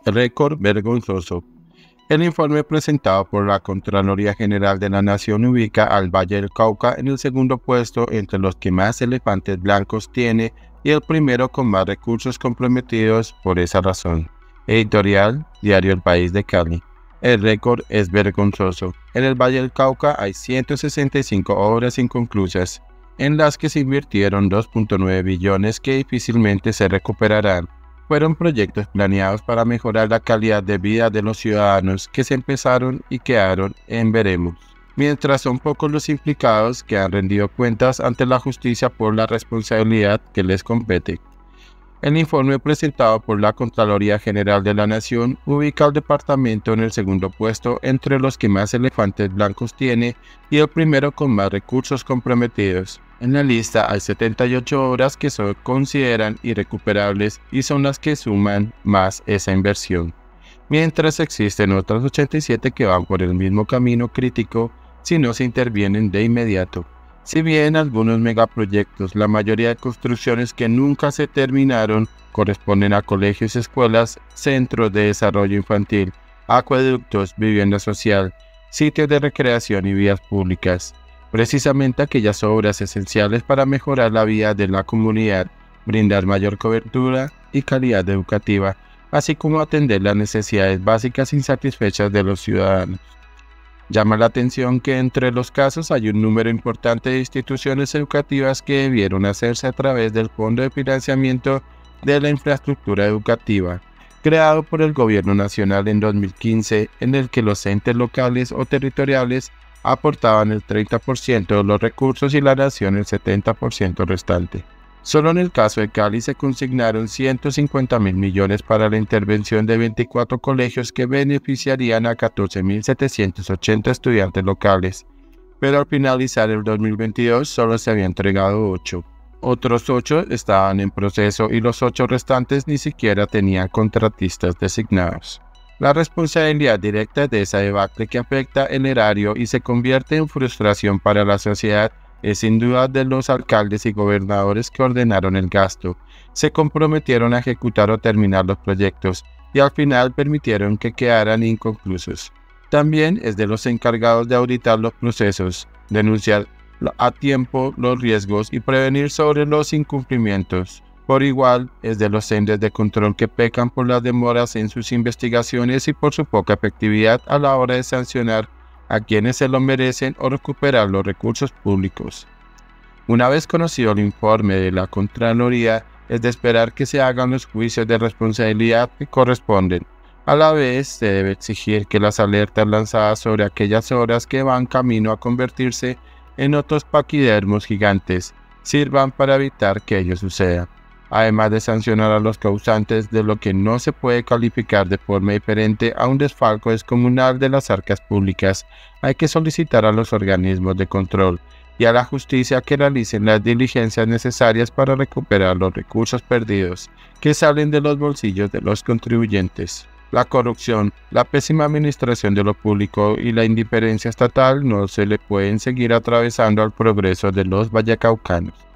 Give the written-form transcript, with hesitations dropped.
Récord vergonzoso. El informe presentado por la Contraloría General de la Nación ubica al Valle del Cauca en el segundo puesto entre los que más elefantes blancos tiene y el primero con más recursos comprometidos por esa razón. Editorial, Diario El País de Cali. El récord es vergonzoso. En el Valle del Cauca hay 165 obras inconclusas, en las que se invirtieron 2.9 billones que difícilmente se recuperarán. Fueron proyectos planeados para mejorar la calidad de vida de los ciudadanos que se empezaron y quedaron en veremos. Mientras son pocos los implicados que han rendido cuentas ante la justicia por la responsabilidad que les compete. El informe presentado por la Contraloría General de la Nación ubica al departamento en el segundo puesto entre los que más elefantes blancos tiene y el primero con más recursos comprometidos. En la lista hay 78 obras que se consideran irrecuperables y son las que suman más esa inversión, mientras existen otras 87 que van por el mismo camino crítico si no se intervienen de inmediato. Si bien algunos megaproyectos, la mayoría de construcciones que nunca se terminaron, corresponden a colegios, escuelas, centros de desarrollo infantil, acueductos, vivienda social, sitios de recreación y vías públicas. Precisamente aquellas obras esenciales para mejorar la vida de la comunidad, brindar mayor cobertura y calidad educativa, así como atender las necesidades básicas insatisfechas de los ciudadanos. Llama la atención que entre los casos hay un número importante de instituciones educativas que debieron hacerse a través del Fondo de Financiamiento de la Infraestructura Educativa, creado por el Gobierno Nacional en 2015, en el que los entes locales o territoriales aportaban el 30% de los recursos y la nación el 70% restante. Solo en el caso de Cali se consignaron 150.000 millones para la intervención de 24 colegios que beneficiarían a 14.780 estudiantes locales, pero al finalizar el 2022 solo se había entregado 8. Otros 8 estaban en proceso y los 8 restantes ni siquiera tenían contratistas designados. La responsabilidad directa de esa debacle que afecta el erario y se convierte en frustración para la sociedad es sin duda de los alcaldes y gobernadores que ordenaron el gasto, se comprometieron a ejecutar o terminar los proyectos y al final permitieron que quedaran inconclusos. También es de los encargados de auditar los procesos, denunciar a tiempo los riesgos y prevenir sobre los incumplimientos. Por igual, es de los entes de control que pecan por las demoras en sus investigaciones y por su poca efectividad a la hora de sancionar a quienes se lo merecen o recuperar los recursos públicos. Una vez conocido el informe de la Contraloría, es de esperar que se hagan los juicios de responsabilidad que corresponden. A la vez, se debe exigir que las alertas lanzadas sobre aquellas obras que van camino a convertirse en otros paquidermos gigantes sirvan para evitar que ello suceda. Además de sancionar a los causantes de lo que no se puede calificar de forma diferente a un desfalco descomunal de las arcas públicas, hay que solicitar a los organismos de control y a la justicia que realicen las diligencias necesarias para recuperar los recursos perdidos que salen de los bolsillos de los contribuyentes. La corrupción, la pésima administración de lo público y la indiferencia estatal no se le pueden seguir atravesando al progreso de los vallecaucanos.